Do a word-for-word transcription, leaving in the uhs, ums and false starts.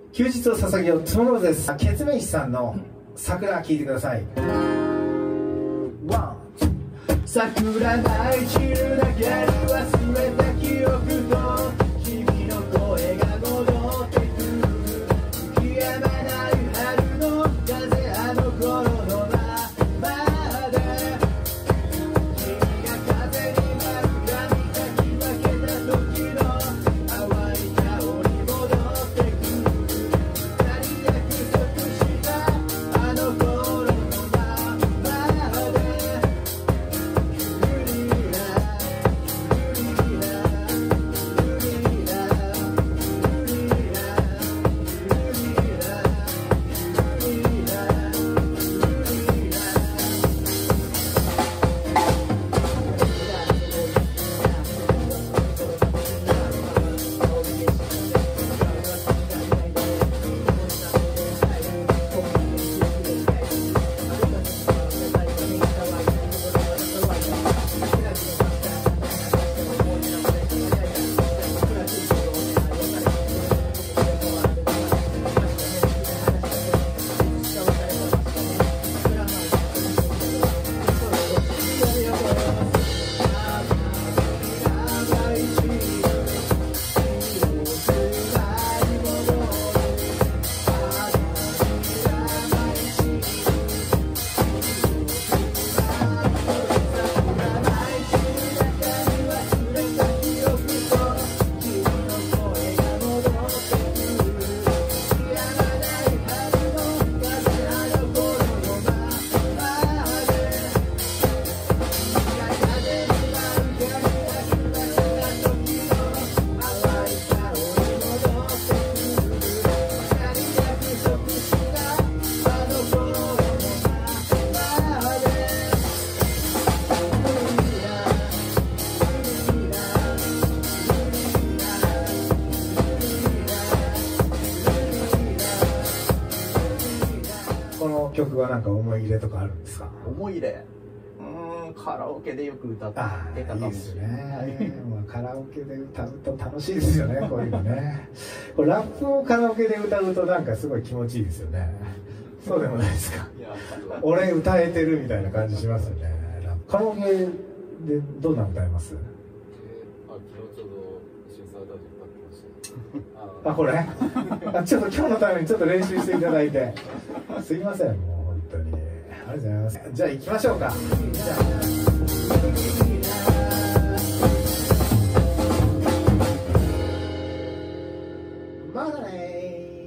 休日を捧げようトゥモローです。ケツメイシさんの桜聴いてください。ワン桜舞い散るだけに忘れた記憶と君の声が戻ってくる。吹き止まない春の風、あの頃のままで君が風に丸髪かき分けた時の淡い香り戻ってくる。二人約束したあの頃のままでこの曲はなんか思い入れとかあるんですか？ 思い入れ、うーん、カラオケでよく歌ってたかもしれない。 いいですね。まあカラオケで歌うと楽しいですよね、こういうのね。これラップをカラオケで歌うとなんかすごい気持ちいいですよね。そうでもないですか？俺歌えてるみたいな感じしますよね。カラオケでどんな歌えます？ あ、昨日ちょうどシンサータージ歌ってました。 あ、これあ、ちょっと今日のためにちょっと練習していただいてすいません、もう本当にありがとうございます。じゃあ行きましょうか。じゃあまだねー。